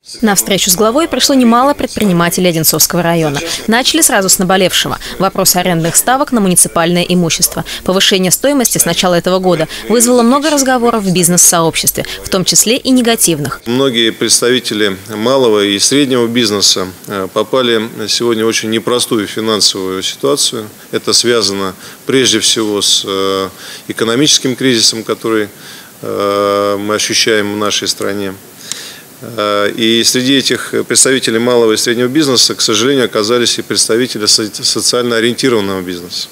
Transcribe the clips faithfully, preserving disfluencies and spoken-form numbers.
На встречу с главой пришло немало предпринимателей Одинцовского района. Начали сразу с наболевшего – вопрос арендных ставок на муниципальное имущество. Повышение стоимости с начала этого года вызвало много разговоров в бизнес-сообществе, в том числе и негативных. Многие представители малого и среднего бизнеса попали сегодня в очень непростую финансовую ситуацию. Это связано прежде всего с экономическим кризисом, который мы ощущаем в нашей стране. И среди этих представителей малого и среднего бизнеса, к сожалению, оказались и представители социально ориентированного бизнеса.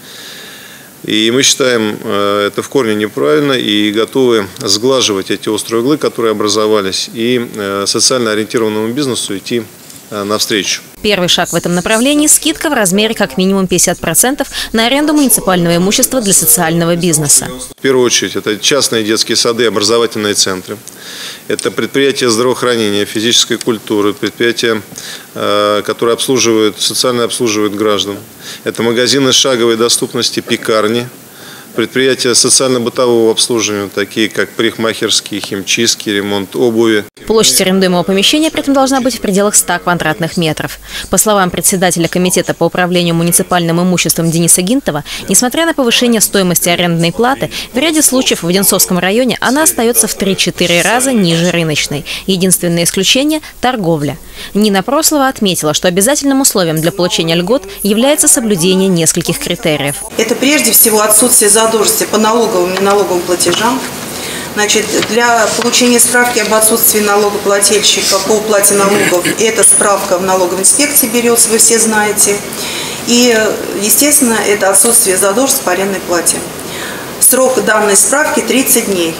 И мы считаем это в корне неправильно и готовы сглаживать эти острые углы, которые образовались, и социально ориентированному бизнесу идти навстречу. Первый шаг в этом направлении – скидка в размере как минимум пятьдесят процентов на аренду муниципального имущества для социального бизнеса. В первую очередь это частные детские сады, образовательные центры. Это предприятия здравоохранения, физической культуры, предприятия, которые обслуживают, социально обслуживают граждан. Это магазины шаговой доступности, пекарни. Предприятия социально-бытового обслуживания, такие как парикмахерские, химчистки, ремонт обуви. Площадь арендуемого помещения при этом должна быть в пределах ста квадратных метров. По словам председателя комитета по управлению муниципальным имуществом Дениса Гинтова, несмотря на повышение стоимости арендной платы, в ряде случаев в Одинцовском районе она остается в три-четыре раза ниже рыночной. Единственное исключение – торговля. Нина Прослова отметила, что обязательным условием для получения льгот является соблюдение нескольких критериев. Это прежде всего отсутствие задолженности по налоговым и неналоговым платежам. Значит, для получения справки об отсутствии налогоплательщика по уплате налогов, эта справка в налоговой инспекции берется, вы все знаете. И, естественно, это отсутствие задолженности по арендной плате. Срок данной справки тридцать дней.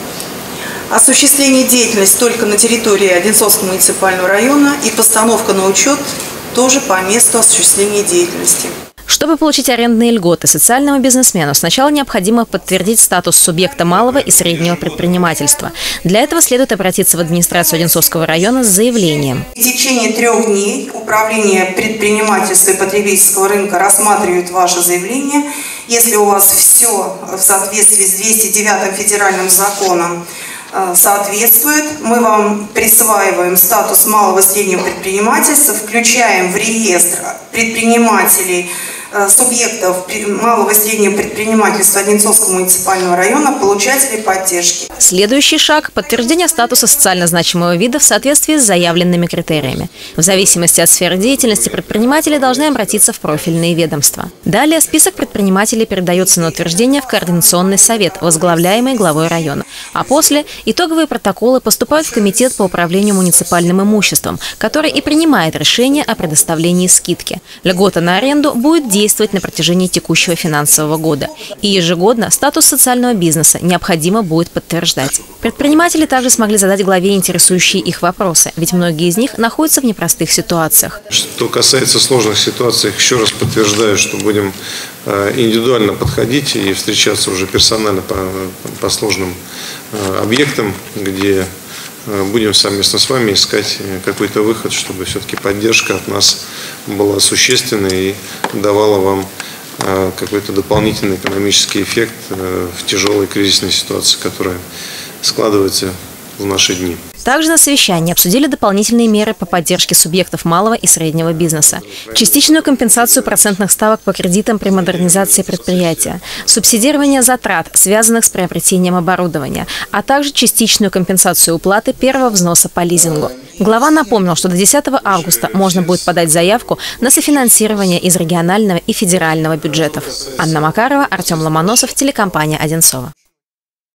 Осуществление деятельности только на территории Одинцовского муниципального района и постановка на учет тоже по месту осуществления деятельности. Чтобы получить арендные льготы социальному бизнесмену, сначала необходимо подтвердить статус субъекта малого и среднего предпринимательства. Для этого следует обратиться в администрацию Одинцовского района с заявлением. В течение трех дней Управление предпринимательства и потребительского рынка рассматривает ваше заявление. Если у вас все в соответствии с двести девятым федеральным законом соответствует, мы вам присваиваем статус малого и среднего предпринимательства, включаем в реестр предпринимателей, субъектов малого и среднего предпринимательства Одинцовского муниципального района, получателей поддержки. Следующий шаг – подтверждение статуса социально значимого вида в соответствии с заявленными критериями. В зависимости от сферы деятельности предприниматели должны обратиться в профильные ведомства. Далее список предпринимателей передается на утверждение в Координационный совет, возглавляемый главой района. А после итоговые протоколы поступают в Комитет по управлению муниципальным имуществом, который и принимает решение о предоставлении скидки. Льгота на аренду будет действовать действовать на протяжении текущего финансового года. И ежегодно статус социального бизнеса необходимо будет подтверждать. Предприниматели также смогли задать главе интересующие их вопросы, ведь многие из них находятся в непростых ситуациях. Что касается сложных ситуаций, еще раз подтверждаю, что будем индивидуально подходить и встречаться уже персонально по, по сложным объектам, где будем совместно с вами искать какой-то выход, чтобы все-таки поддержка от нас была существенной и давала вам какой-то дополнительный экономический эффект в тяжелой кризисной ситуации, которая складывается в наши дни. Также на совещании обсудили дополнительные меры по поддержке субъектов малого и среднего бизнеса, частичную компенсацию процентных ставок по кредитам при модернизации предприятия, субсидирование затрат, связанных с приобретением оборудования, а также частичную компенсацию уплаты первого взноса по лизингу. Глава напомнил, что до десятого августа можно будет подать заявку на софинансирование из регионального и федерального бюджетов. Анна Макарова, Артем Ломоносов, телекомпания «Одинцово».